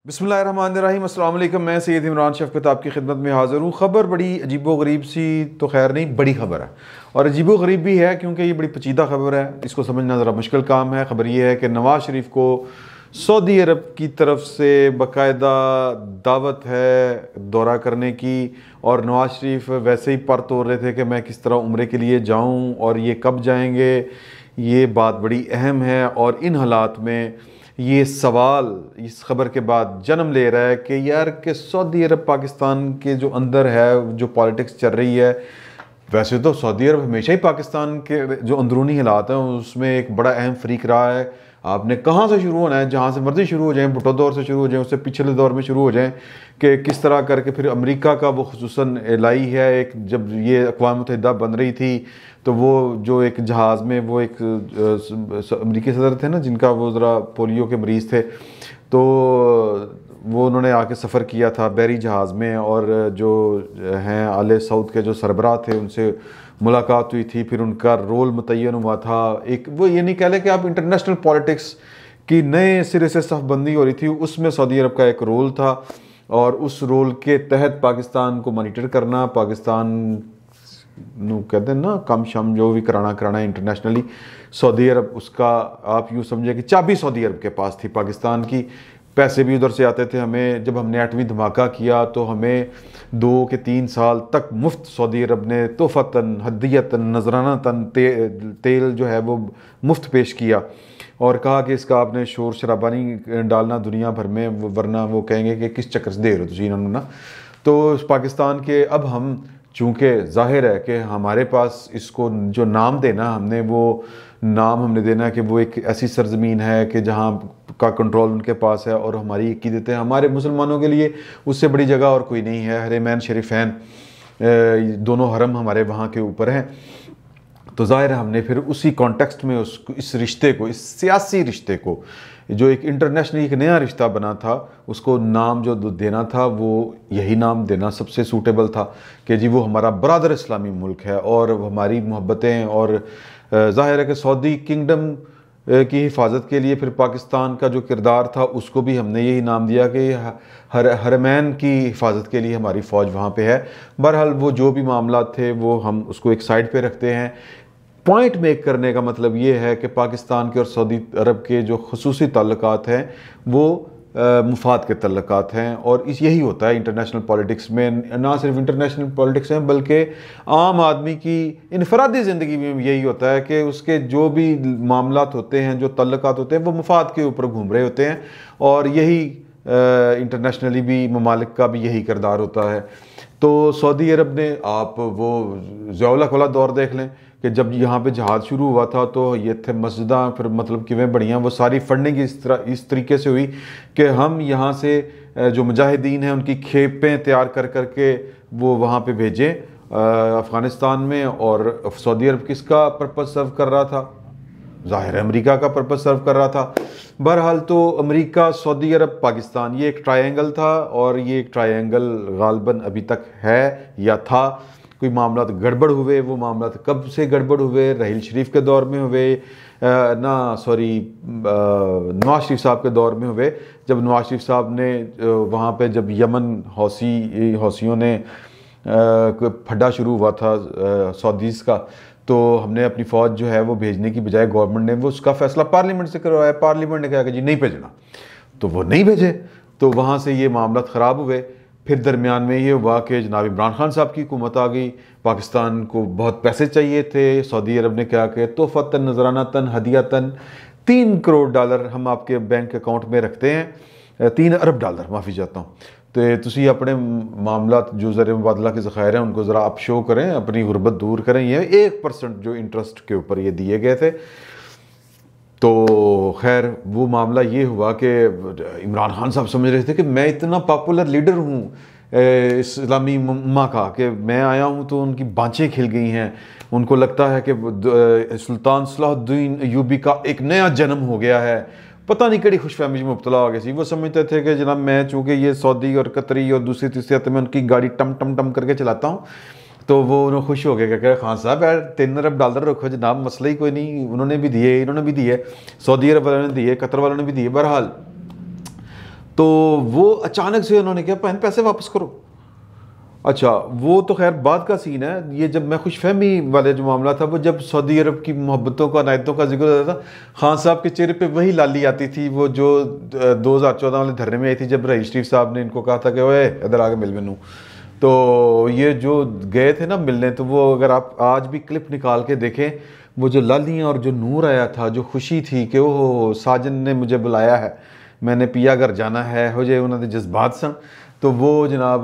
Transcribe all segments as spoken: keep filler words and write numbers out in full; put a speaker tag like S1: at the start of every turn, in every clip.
S1: बिस्मिल्लाहिर्रहमानिर्रहीम। अस्सलाम वालेकुम। मैं सैयद इमरान शफकत आपकी खिदमत में हाज़िर हूँ। ख़बर बड़ी अजीबो गरीब सी तो खैर नहीं, बड़ी ख़बर है और अजीबो गरीब भी है क्योंकि ये बड़ी पेचीदा ख़बर है। इसको समझना ज़रा मुश्किल काम है। ख़बर ये है कि नवाज़ शरीफ को सऊदी अरब की तरफ से बाकायदा दावत है दौरा करने की, और नवाज़ शरीफ वैसे ही पर तोड़ रहे थे कि मैं किस तरह उम्रे के लिए जाऊँ और ये कब जाएंगे। ये बात बड़ी अहम है और इन हालात में ये सवाल इस खबर के बाद जन्म ले रहा है कि यार कि सऊदी अरब पाकिस्तान के जो अंदर है, जो पॉलिटिक्स चल रही है, वैसे तो सऊदी अरब हमेशा ही पाकिस्तान के जो अंदरूनी हालात हैं उसमें एक बड़ा अहम फरीक रहा है। आपने कहाँ से शुरू होना है, जहाँ से मर्जी शुरू हो जाए, भुट्टो दौर से शुरू हो जाए, उससे पिछले दौर में शुरू हो जाएं कि किस तरह करके फिर अमेरिका का वो खुसूसन एलाई है। एक जब ये अक़वाम मुत्तहिदा बन रही थी तो वो जो एक जहाज़ में वो एक अमेरिकी सदर थे ना, जिनका वो ज़रा पोलियो के मरीज़ थे, तो वो उन्होंने आके सफ़र किया था बहरी जहाज़ में, और जो हैं आले सऊद के जो सरबराह थे उनसे मुलाकात हुई थी। फिर उनका रोल मुतय्यन हुआ था। एक वो ये नहीं कह लें कि आप इंटरनेशनल पॉलिटिक्स की नए सिरे से सफ़बंदी हो रही थी, उसमें सऊदी अरब का एक रोल था और उस रोल के तहत पाकिस्तान को मॉनिटर करना, पाकिस्तान नू कहते हैं ना कम शम जो भी कराना कराना इंटरनेशनली, सऊदी अरब उसका आप यूँ समझे कि चाबी सऊदी अरब के पास थी पाकिस्तान की। पैसे भी उधर से आते थे। हमें जब हमने एटमी धमाका किया तो हमें दो के तीन साल तक मुफ्त सऊदी अरब ने तोहफ़तन हदियतन नजरानतन ते, तेल जो है वो मुफ्त पेश किया और कहा कि इसका आपने शोर शराबा नहीं डालना दुनिया भर में, वरना वो कहेंगे कि किस चक्कर से दे रहे हो तुझे इन्होंने ना। तो पाकिस्तान के अब हम चूँकि ज़ाहिर है कि हमारे पास इसको जो नाम देना, हमने वो नाम हमने देना कि वो एक ऐसी सरजमीन है कि जहाँ का कंट्रोल उनके पास है और हमारी अक़ीदत है। हमारे मुसलमानों के लिए उससे बड़ी जगह और कोई नहीं है। हरमैन शरीफैन दोनों हरम हमारे वहाँ के ऊपर हैं। तो ज़ाहिर है हमने फिर उसी कॉन्टेक्स्ट में उस इस रिश्ते को, इस सियासी रिश्ते को, जो एक इंटरनेशनल एक नया रिश्ता बना था, उसको नाम जो देना था वो यही नाम देना सबसे सूटेबल था कि जी वो हमारा बरादर इस्लामी मुल्क है और हमारी मोहब्बतें। और ज़ाहिर है कि सऊदी किंगडम की हिफाजत के लिए फिर पाकिस्तान का जो किरदार था उसको भी हमने यही नाम दिया कि हर हरमैन की हिफाजत के लिए हमारी फ़ौज वहाँ पे है। बहरहाल वो जो भी मामला थे वो हम उसको एक साइड पे रखते हैं। पॉइंट मेक करने का मतलब ये है कि पाकिस्तान के और सऊदी अरब के जो खुसूसी ताल्लुकात हैं वो मुफाद के ताल्लुकात हैं, और इस यही होता है इंटरनेशनल पॉलिटिक्स में। ना सिर्फ इंटरनेशनल पॉलिटिक्स में बल्कि आम आदमी की इनफरादी ज़िंदगी में यही होता है कि उसके जो भी मामलात होते हैं, जो ताल्लुकात होते हैं, वो मुफाद के ऊपर घूम रहे होते हैं। और यही इंटरनेशनली भी ममालिक का भी यही किरदार होता है। तो सऊदी अरब ने, आप वो ज़िया-उल-हक वाला दौर देख लें कि जब यहाँ पे जहाज़ शुरू हुआ था तो ये थे मस्जिदां, फिर मतलब किवें बढ़िया, वो सारी फंडिंग इस तरह इस तरीके से हुई कि हम यहाँ से जो मुजाहिदीन हैं उनकी खेपें तैयार कर कर के वो वहाँ पे भेजें अफ़गानिस्तान में। और सऊदी अरब किसका पर्पस सर्व कर रहा था? ज़ाहिर है अमेरिका का पर्पस सर्व कर रहा था। बहरहाल तो अमेरिका, सऊदी अरब, पाकिस्तान, ये एक ट्रायंगल था और ये एक ट्रायंगल गालबन अभी तक है या था। कोई मामला तो गड़बड़ हुए, वो मामला तो कब से गड़बड़ हुए? रहील शरीफ के दौर में हुए ना, सॉरी नवाज शरीफ साहब के दौर में हुए, जब नवाज शरीफ साहब ने वहाँ पे जब यमन हौसी हौसियों ने फड्डा शुरू हुआ था सऊदीज़ का, तो हमने अपनी फ़ौज जो है वो भेजने की बजाय गवर्नमेंट ने वो उसका फ़ैसला पार्लियामेंट से करवाया। पार्लियामेंट ने कहा कि जी नहीं भेजना, तो वो नहीं भेजे, तो वहाँ से ये मामला ख़राब हुए। फिर दरमियान में ये हुआ कि जनाब इमरान खान साहब की हुकूमत आ गई। पाकिस्तान को बहुत पैसे चाहिए थे। सऊदी अरब ने क्या कि तोहफ़तन नजरानतन हदियतन तीन करोड़ डॉलर हम आपके बैंक अकाउंट में रखते हैं, तीन अरब डॉलर माफ़ी चाहता हूँ, तो तुसी अपने मामला जो ज़र मुबादला के ज़ख़ायर हैं उनको ज़रा आप शो करें, अपनी गुर्बत दूर करें। ये एक परसेंट जो इंटरेस्ट के ऊपर ये दिए गए थे। तो खैर वो मामला ये हुआ कि इमरान खान साहब समझ रहे थे कि मैं इतना पॉपुलर लीडर हूँ इस्लामी उम्मा का कि मैं आया हूँ तो उनकी बाँचें खिल गई हैं। उनको लगता है कि सुल्तान सलाहुद्दीन अयूबी का एक नया जन्म हो गया है। पता नहीं कड़ी खुशफहमी में मुब्तला हो गई थी। वो समझते थे कि जनाब मैं चूँकि ये सऊदी और कतरी और दूसरी तीसरी में उनकी गाड़ी टम टम टम करके चलाता हूँ, तो वो उन्होंने खुश हो गए कि खान साहब यार तीन अरब डॉलर रखो जनाब, मसला ही कोई नहीं। उन्होंने भी दिए, इन्होंने भी दिए, सऊदी अरब वालों ने दिए, कतर वालों ने भी दिए। बहरहाल तो वो अचानक से उन्होंने कहा बहन पैसे वापस करो। अच्छा वो तो खैर बाद का सीन है। ये जब मैं खुशफहमी वाले जो मामला था, वो जब सऊदी अरब की मोहब्बतों का नायतों का जिक्र होता था, खान साहब के चेहरे पे वही लाली आती थी, वो जो दो हज़ार चौदह वाले धरने में आई थी जब रईस शरीफ साहब ने इनको कहा था कि ओए इधर आके मिल मैनू। तो ये जो गए थे ना मिलने, तो वो अगर आप आज भी क्लिप निकाल के देखें, वो जो लालियाँ और जो नूर आया था, जो खुशी थी कि ओह साजन ने मुझे बुलाया है, मैंने पिया घर जाना है, हो जाए उन्होंने जज्बात सन, तो वो जनाब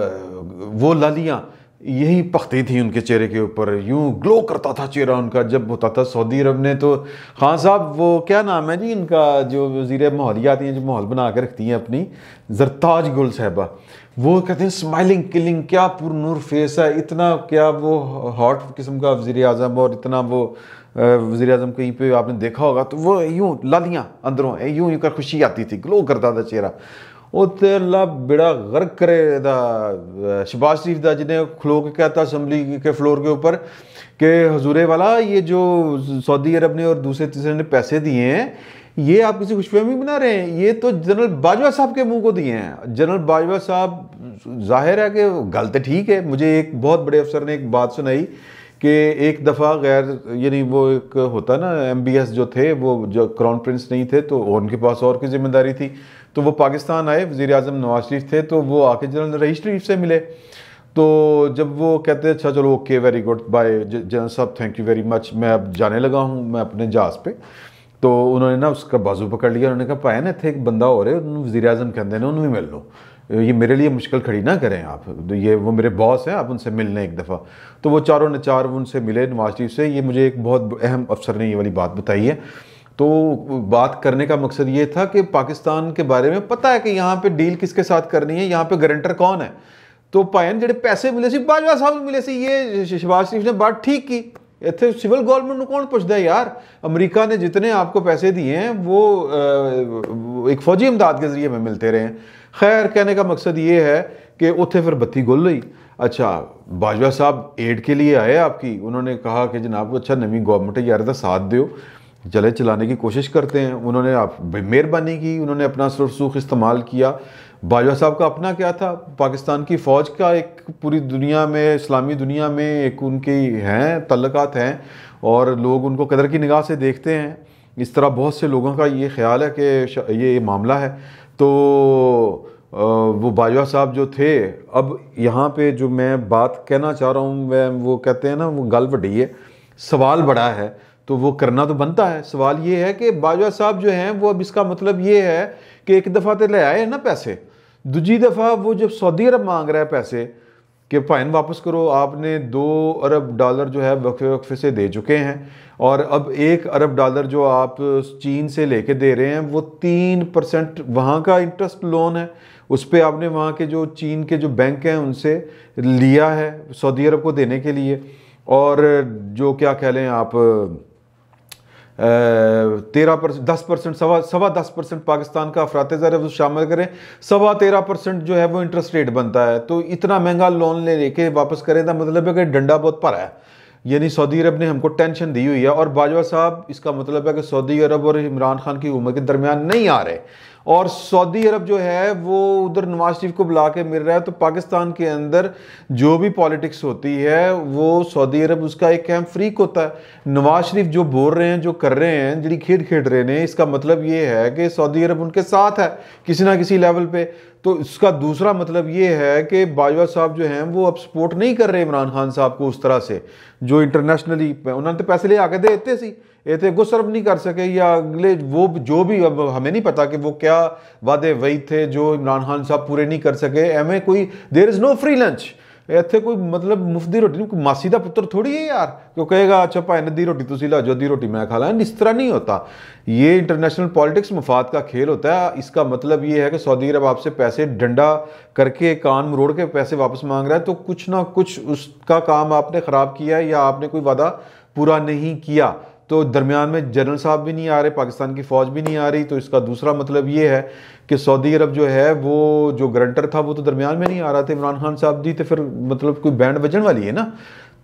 S1: वो लालियाँ यही पखती थी उनके चेहरे के ऊपर, यूं ग्लो करता था चेहरा उनका जब होता था सऊदी अरब ने। तो खान साहब, वो क्या नाम है जी इनका, जो वज़ीर माहौलियात आती हैं, जो माहौल बना के रखती हैं अपनी, ज़रताज गुल साहबा, वो कहते हैं स्माइलिंग किलिंग, क्या पुरनूर फेस है, इतना क्या वो हॉट किस्म का वज़ीर आज़म, और इतना वो वज़ीर आज़म कहीं पे आपने देखा होगा तो वो यूं लालियाँ अंदरों यूं यूं कर खुशी आती थी, ग्लो करता था चेहरा। ਉਹ ਤੇ अल्लाह बेड़ा गर्क करे दा शहबाज शरीफ दा, जिन्हें खलो के कहता असम्बली के फ्लोर के ऊपर कि हजूरे वाला ये जो सऊदी अरब ने और दूसरे तीसरे ने पैसे दिए हैं, ये आप किसी खुशफहमी बना रहे हैं, ये तो जनरल बाजवा साहब के मुंह को दिए हैं। जनरल बाजवा साहब, जाहिर है कि गल तो ठीक है, मुझे एक बहुत बड़े अफसर ने एक बात सुनाई कि एक दफ़ा गैर यानी वो एक होता ना एम बी एस जो थे, वो जो क्राउन प्रिंस नहीं थे तो उनके पास और की जिम्मेदारी थी, तो वो पाकिस्तान आए, वज़ीर आज़म नवाज शरीफ थे, तो वो आके जनरल रईस शरीफ से मिले। तो जब वो कहते हैं अच्छा चलो okay very good bye general साहब, थैंक यू वेरी मच, मैं अब जाने लगा हूँ मैं अपने जहाज़ पे, तो उन्होंने ना उसका बाजू पकड़ लिया, उन्होंने कहा भाई ना थे एक बंदा हो रहे वज़ीर आज़म कहते हैं उन्हें भी मिल लो, ये मेरे लिए मुश्किल खड़ी ना करें आप, तो ये वो मेरे बॉस हैं, आप उनसे मिलने एक दफ़ा। तो वो चारों ने चार उनसे मिले नवाज शरीफ से। ये मुझे एक बहुत अहम अफसर ने ये वाली बात बताई है। तो बात करने का मकसद ये था कि पाकिस्तान के बारे में पता है कि यहाँ पे डील किसके साथ करनी है, यहाँ पे गारंटर कौन है। तो भाईन जेडे पैसे मिले सी बाजवा साहब मिले सी, ये शहबाज शरीफ ने बात ठीक की। इतने सिविल गवर्नमेंट को कौन पूछता है यार, अमेरिका ने जितने आपको पैसे दिए हैं वो आ, एक फौजी इमदाद के जरिए में मिलते रहे हैं। खैर कहने का मकसद ये है कि उत्थे फिर बत्ती गुल हुई। अच्छा बाजवा साहब एड के लिए आए आपकी, उन्होंने कहा कि जनाब अच्छा नवी गवर्नमेंट है यार, साथ दो, चले चलाने की कोशिश करते हैं। उन्होंने आप मेहरबानी की, उन्होंने अपना सुरसूख इस्तेमाल किया। बाजवा साहब का अपना क्या था, पाकिस्तान की फ़ौज का एक पूरी दुनिया में, इस्लामी दुनिया में एक उनकी हैं तल्लुकात हैं और लोग उनको कदर की निगाह से देखते हैं। इस तरह बहुत से लोगों का ये ख्याल है कि ये मामला है। तो वो बाजवा साहब जो थे, अब यहाँ पे जो मैं बात कहना चाह रहा हूँ मैं, वो कहते हैं ना वो गल वड्डी है, सवाल बड़ा है, तो वो करना तो बनता है। सवाल ये है कि बाजवा साहब जो हैं वो, अब इसका मतलब ये है कि एक दफ़ा तो ले आए ना पैसे, दूजी दफ़ा वो जब सऊदी अरब मांग रहा है पैसे कि भाईन वापस करो, आपने दो अरब डॉलर जो है वक्फे वक्फे से दे चुके हैं, और अब एक अरब डॉलर जो आप चीन से लेके दे रहे हैं वो तीन परसेंट वहाँ का इंटरेस्ट लोन है, उस पर आपने वहाँ के जो चीन के जो बैंक हैं उनसे लिया है सऊदी अरब को देने के लिए। और जो क्या कह लें आप तेरह परसेंट दस परसेंट सवा सवा दस परसेंट पाकिस्तान का अफराते ज़र वो शामिल करें, सवा तेरह परसेंट जो है वो इंटरेस्ट रेट बनता है। तो इतना महंगा लोन ले लेके वापस करें तो मतलब है कि डंडा बहुत भरा है, यानी सऊदी अरब ने हमको टेंशन दी हुई है। और बाजवा साहब, इसका मतलब है कि सऊदी अरब और इमरान खान की हुकूमत के दरमियान नहीं आ रहे, और सऊदी अरब जो है वो उधर नवाज शरीफ को बुला के मिल रहा है। तो पाकिस्तान के अंदर जो भी पॉलिटिक्स होती है वो सऊदी अरब उसका एक अहम फ्रीक होता है। नवाज शरीफ जो बोल रहे हैं, जो कर रहे हैं, जी खेड खेड रहे हैं, इसका मतलब ये है कि सऊदी अरब उनके साथ है किसी ना किसी लेवल पे। तो इसका दूसरा मतलब ये है कि बाजवा साहब जो हैं वो अब सपोर्ट नहीं कर रहे इमरान खान साहब को उस तरह से, जो इंटरनेशनली उन्होंने तो पैसे ले आके देते सी, ये थे गुस्सर्फ नहीं कर सके, या अगले वो जो भी, अब हमें नहीं पता कि वो क्या वादे वही थे जो इमरान खान साहब पूरे नहीं कर सके। एमें कोई there is no free lunch, इतने कोई मतलब मुफ्त दी रोटी नहीं, मासी का पुत्र थोड़ी है यार क्यों कहेगा अच्छा भाई ने दी रोटी तुसी ला जो दी रोटी मैं खा ला, इस तरह नहीं होता। ये इंटरनेशनल पॉलिटिक्स मफाद का खेल होता है। इसका मतलब ये है कि सऊदी अरब आपसे पैसे डंडा करके कान मरोड़ के पैसे वापस मांग रहा है, तो कुछ ना कुछ उसका काम आपने ख़राब किया है या आपने कोई वादा पूरा नहीं किया। तो दरमियान में जनरल साहब भी नहीं आ रहे, पाकिस्तान की फ़ौज भी नहीं आ रही। तो इसका दूसरा मतलब ये है कि सऊदी अरब जो है वो जो गारंटर था वो तो दरमियान में नहीं आ रहा था, इमरान खान साहब दी, तो फिर मतलब कोई बैंड बजन वाली है ना।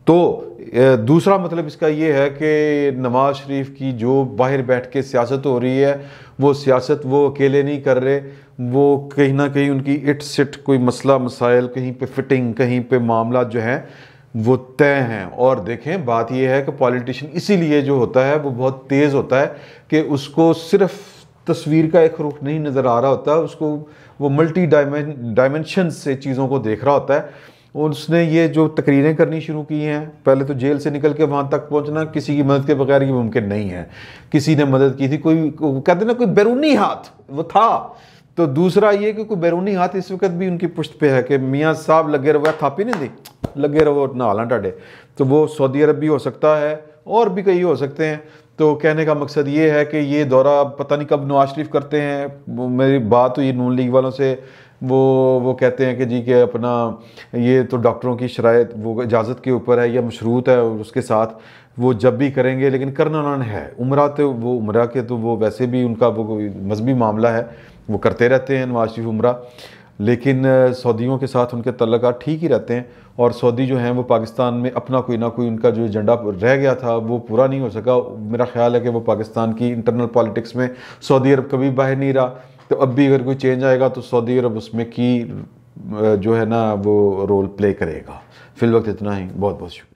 S1: तो दूसरा मतलब इसका ये है कि नवाज शरीफ की जो बाहर बैठ के सियासत हो रही है, वो सियासत वो अकेले नहीं कर रहे, वो कहीं ना कहीं उनकी इट सिट कोई मसला मसाइल कहीं पे फिटिंग, कहीं पे मामला जो है वो तय हैं। और देखें बात ये है कि पॉलिटिशियन इसीलिए जो होता है वो बहुत तेज़ होता है कि उसको सिर्फ तस्वीर का एक रुख नहीं नज़र आ रहा होता, उसको वो मल्टी डायमेंशन से चीज़ों को देख रहा होता है। और उसने ये जो तकरीरें करनी शुरू की हैं, पहले तो जेल से निकल के वहाँ तक पहुँचना किसी की मदद के बगैर ये मुमकिन नहीं है, किसी ने मदद की थी, कोई कहते ना कोई बैरूनी हाथ वो था। तो दूसरा ये कि कोई बैरूनी हाथ इस वक्त भी उनकी पुश्त पे है कि मियाँ साहब लगे रहो, थापी नहीं दी लगे रहो ना हाला टाडे। तो वो सऊदी अरब भी हो सकता है और भी कई हो सकते हैं। तो कहने का मकसद ये है कि ये दौरा पता नहीं कब नवाज शरीफ करते हैं। मेरी बात हुई नून लीग वालों से, वो वो कहते हैं कि जी के अपना ये तो डॉक्टरों की शरायत वो इजाज़त के ऊपर है या मशरूत है, और उसके साथ वो जब भी करेंगे, लेकिन करना उन्होंने है। उम्रा तो वो उम्रा के तो वो वैसे भी उनका वो मजहबी मामला है, वो करते रहते हैं नवाज शरीफ उम्रा, लेकिन सऊदियों के साथ उनके तल्लुकात ठीक ही रहते हैं। और सऊदी जो हैं वो पाकिस्तान में अपना कोई ना कोई उनका जो एजेंडा रह गया था वो पूरा नहीं हो सका। मेरा ख्याल है कि वो पाकिस्तान की इंटरनल पॉलिटिक्स में सऊदी अरब कभी बाहर नहीं रहा, तो अब भी अगर कोई चेंज आएगा तो सऊदी अरब उसमें की जो है ना वो रोल प्ले करेगा। फिल वक्त इतना ही, बहुत बहुत शुक्रिया।